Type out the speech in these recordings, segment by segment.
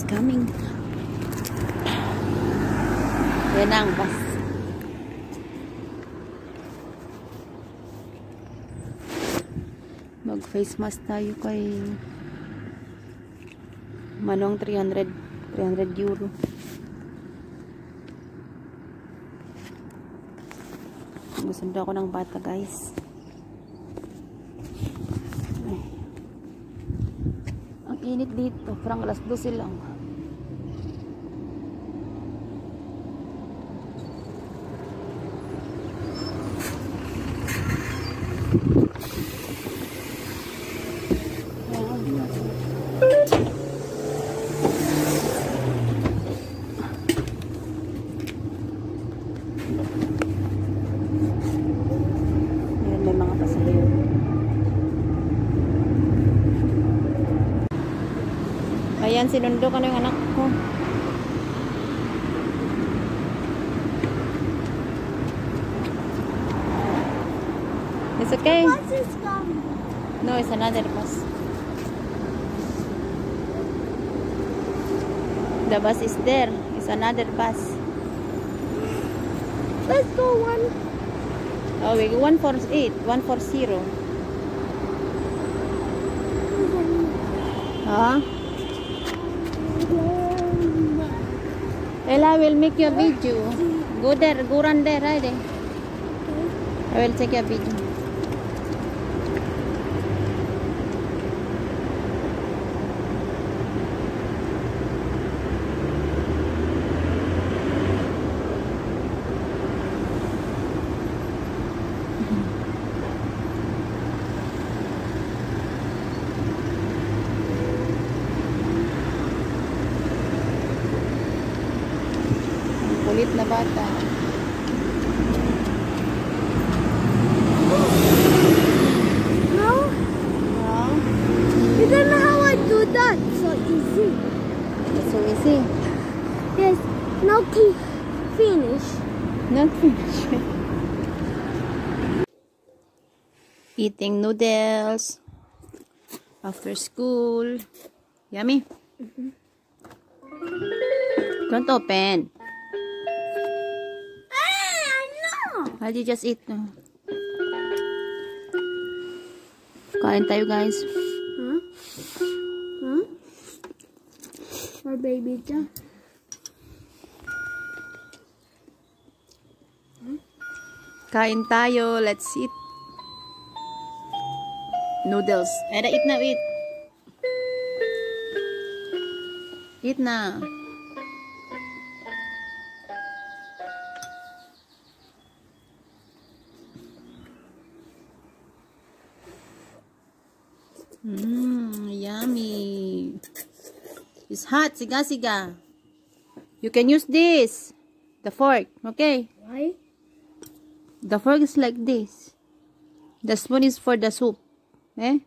coming. Yan ang bus. Mag face mask tayo kay Manong 300 euro. Gusto ako ng bata, guys. Ay. Ang init dito, parang alas 12 lang. May mga pasahero. Ayan, sinundo ka na yung anak ko. It's okay. The bus is coming. No, it's another bus. The bus is there. It's another bus. Let's go one. Oh, we go 148, 140. Huh? Ella will make you a video. Go there, go run there, right? I will take a video. Kulit na bata. No? Huh? You don't know how I do that. So easy. It's so easy. Yes. Now keep finish. Not finished. Eating noodles after school. Yummy. Don't open. I know. Why did you just eat? Kain tayo, guys. Huh? Huh? Or baby dyan. Kain tayo. Let's eat. Noodles. Eda, eat na, eat. Eat na. Yummy. It's hot. Siga, siga. You can use this. The fork. Okay? Why? The fork is like this. The spoon is for the soup. Eh?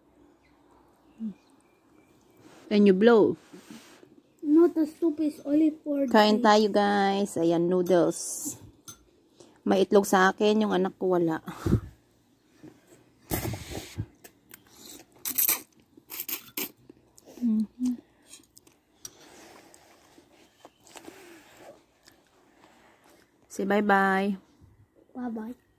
And you blow. No, the soup is only for Kain tayo, guys. Ayan, noodles. May itlog sa akin. Yung anak ko wala. Say bye-bye. Bye-bye.